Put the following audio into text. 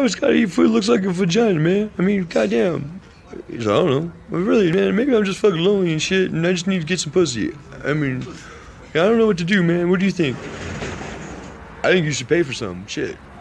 dogs gotta eat food looks like a vagina, man. I mean, goddamn. He's like, I don't know. But really, man, maybe I'm just fucking lonely and shit, and I just need to get some pussy. I mean, I don't know what to do, man. What do you think? I think you should pay for some. Shit.